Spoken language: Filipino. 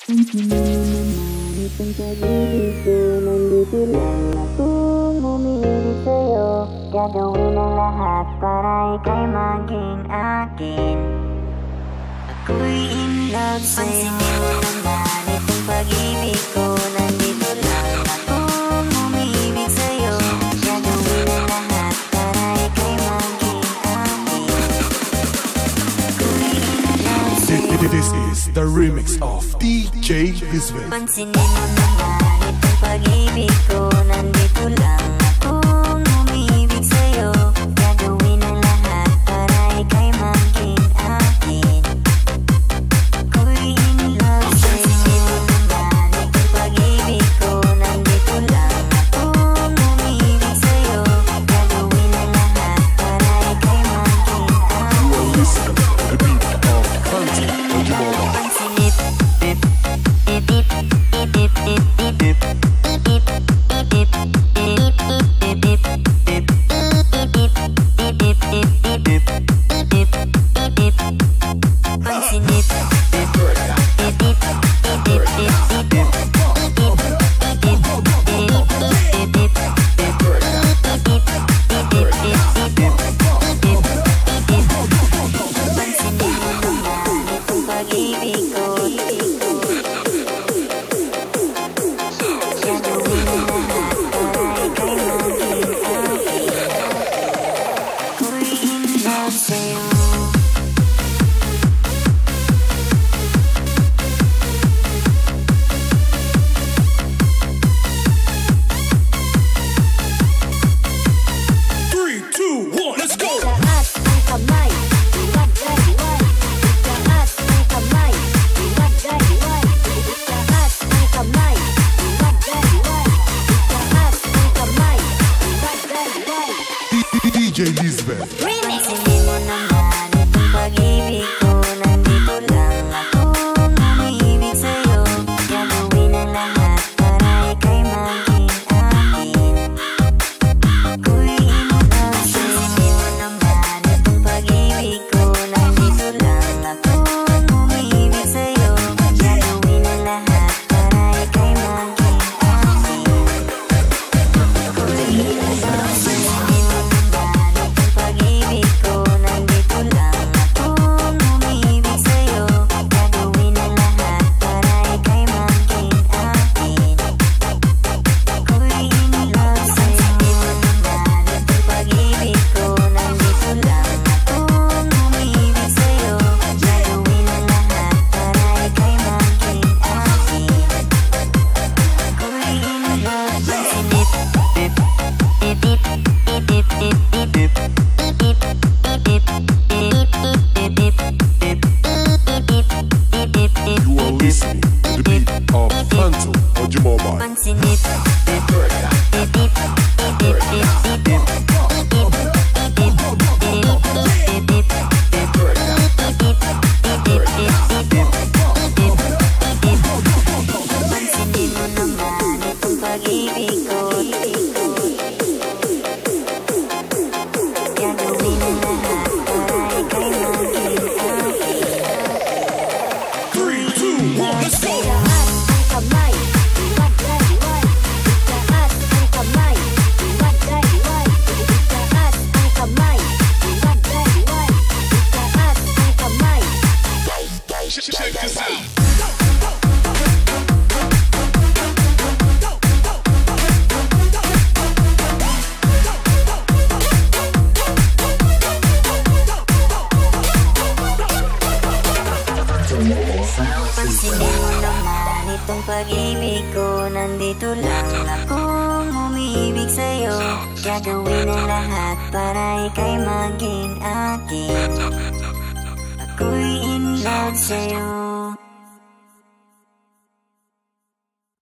Itong pag-ibig ko, nandito lang akong umiibig sa'yo. Gagawin ang lahat para ika'y maging akin. Ako'y in love sa'yo. Naman itong pag-ibig ko, nandito lang akong umiibig sa'yo. Gagawin ang lahat para ika'y maging akin. Ako'y in love sa'yo. This is the remix of DJ Lizven. Pansinin mo naman itong pag-ibig ko, nandito lang akong umiibig sa'yo. Gagawin ang lahat para ika'y maging akin. Ako'y in love sa'yo. Pansinin mo naman itong pag-ibig ko, nandito lang akong umiibig sa'yo. Gagawin ang lahat para ika'y maging akin. You are listening to the beat of Country Ojimola. DJ Lizven. Pansinin mo naman itong pag-ibig ko, nandito lang akong umiibig sa'yo. Gagawin ang lahat para ika'y maging akin. Ako'y in love sa'yo. Pansinin mo naman itong pag-ibig ko, nandito lang akong umiibig sa'yo. Gagawin ang lahat para ika'y maging akin. Ako'y in love sa'yo. Pag-ibig ko, nandito lang akong umiibig sa'yo. Gagawin ang lahat para ika'y maging akin. Ako'y in love sa'yo. Itong pag-ibig ko, nandito lang akong umiibig sa'yo. Gagawin ang lahat para ika'y maging akin. Ako'y in love sa'yo. You are listening to the beat of Country Ojimola. Pansinin mo naman itong pag-ibig ko. Gagawin ang lahat para ika'y maging akin. 3, 2, 1, let's go! Itaas ang kamay, iwag-lay-way. Itaas ang kamay, iwag-lay-way. Itaas ang kamay, iwag-lay-way. Itaas ang kamay. Check this out. Pansinin mo naman itong pag-ibig ko, nandito lang akong umiibig sa'yo. Gagawin ang lahat para ika'y maging akin. Ako'y in love sa'yo.